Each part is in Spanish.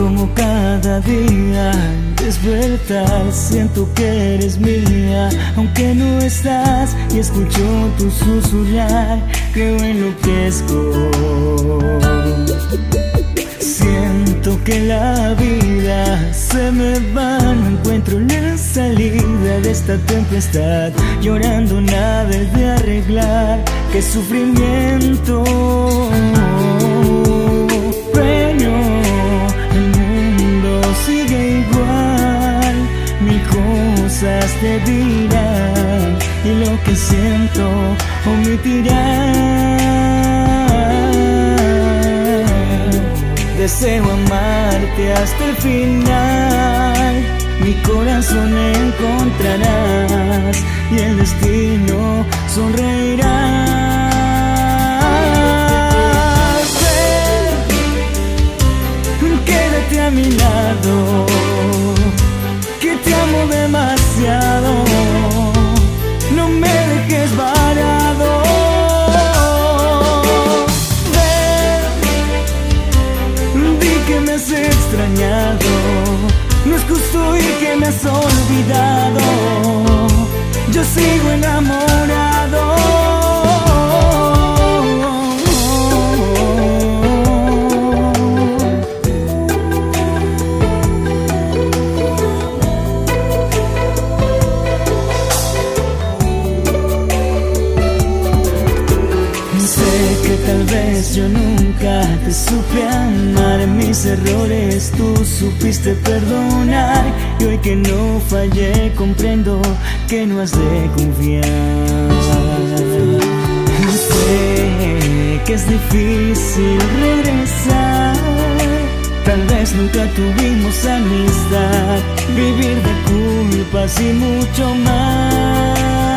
Como cada día al despertar siento que eres mía, aunque no estás y escucho tu susurrar, creo enloquezco. Siento que la vida se me va, no encuentro la salida de esta tempestad, llorando nada de arreglar, qué sufrimiento. Pero el mundo sigue igual, mil cosas te dirán y lo que siento omitirán. Deseo amarte hasta el final, mi corazón encontrarás y el destino sonreirá. Quédate a mi lado, que te amo demasiado, no me dejes varado. Ven, di que me has extrañado, no es justo y que me has olvidado, yo sigo enamorado. Tal vez yo nunca te supe amar, mis errores tú supiste perdonar, y hoy que no fallé comprendo que no has de confiar. Sé que es difícil regresar, tal vez nunca tuvimos amistad, vivir de culpas y mucho más.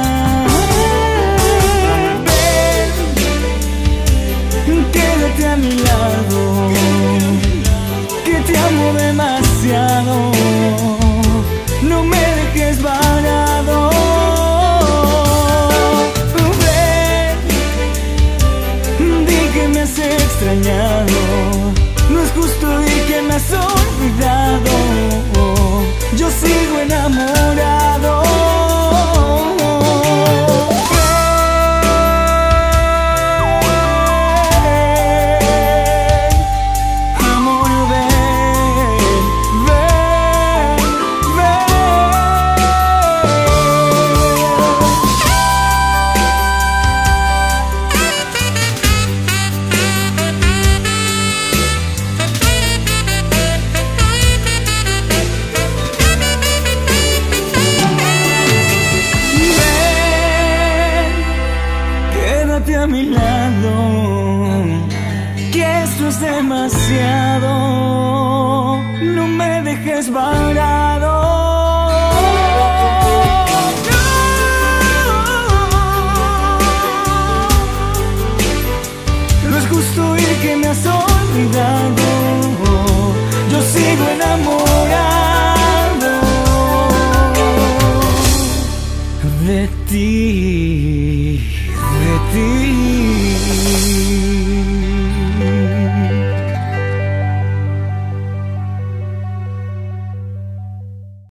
Quédate a mi lado, que te amo demasiado, no me dejes varado. Ven, di que me has extrañado, no es justo y que me has olvidado, yo sigo enamorado. Quédate a mi lado, que esto es demasiado, no me dejes varado. No es justo ir que me has olvidado, yo sigo enamorado de ti.